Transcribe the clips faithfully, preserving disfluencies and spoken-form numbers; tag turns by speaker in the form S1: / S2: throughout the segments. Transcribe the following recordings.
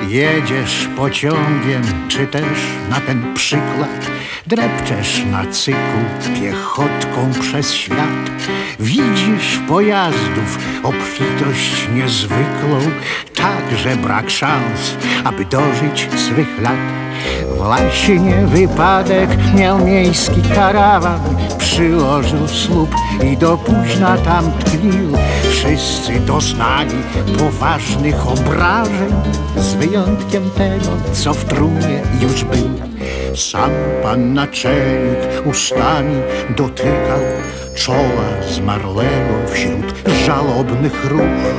S1: Jedziesz pociągiem, czy też na ten przykład drepczesz na cyku piechotką przez świat. Widzisz pojazdów obfitość niezwykłą, tak, że brak szans, aby dożyć swych lat. Właśnie wypadek miał miejski karawan, przyłożył słup i do późna tam tkwił. Wszyscy doznali poważnych obrażeń, z wyjątkiem tego, co w trumnie już był. Sam pan naczelnik ustami dotykał czoła zmarłego wśród żalobnych róż.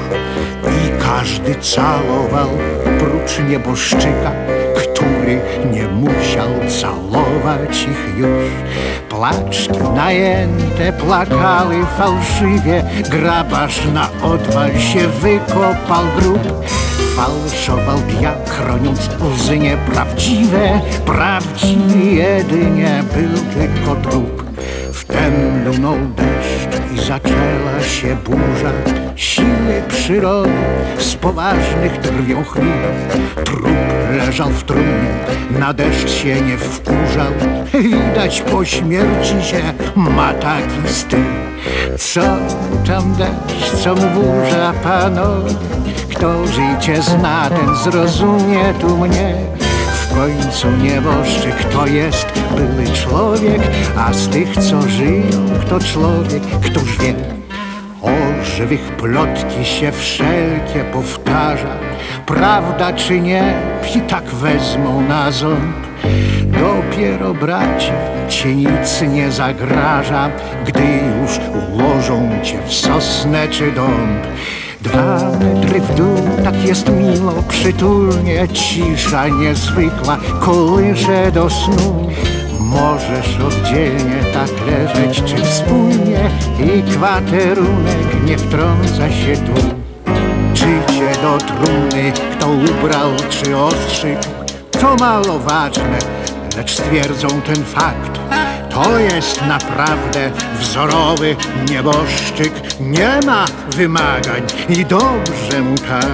S1: I każdy całował, prócz nieboszczyka, który nie musiał całować ich już. Placzki najęte plakały fałszywie, grabarz na odwal się wykopał grób. Falszował diak, chroniąc łzy nieprawdziwe, prawdziwy jedynie był tylko trup. Wtem lunął deszcz i zaczęła się burza, siły przyrody z poważnych drwią chwil. Trup leżał w trumnie, na deszcz się nie wkurzał, widać po śmierci się ma taki styl. Co tam deszcz, co mu burza panowie, kto życie zna, ten zrozumie tu mnie. W końcu nieboszczyk to jest były człowiek, a z tych, co żyją, kto człowiek, któż wie. O żywych plotki się wszelkie powtarza, prawda czy nie, i tak wezmą na ząb. Dopiero bracie ci nic nie zagraża, gdy już ułożą cię w sosnę czy dąb. Dwa metry w dół, tak jest miło, przytulnie, cisza niezwykła kołysze do snu. Możesz oddzielnie tak leżeć czy wspólnie i kwaterunek nie wtrąca się tu. Czy cię do trumny kto ubrał czy ostrzyk, to mało ważne, lecz stwierdzą ten fakt. To jest naprawdę wzorowy nieboszczyk, nie ma wymagań i dobrze mu tak.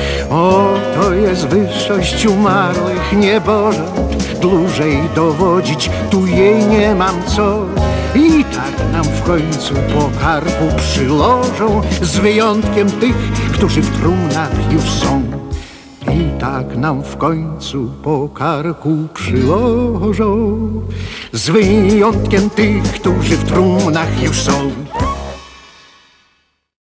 S1: O, to jest wyższość umarłych niebożąt, dłużej dowodzić tu jej nie mam co. I tak nam w końcu po karku przyłożą, z wyjątkiem tych, którzy w trumnach już są. I tak nam w końcu po karku przyłożą, z wyjątkiem tych, którzy w trumnach już są.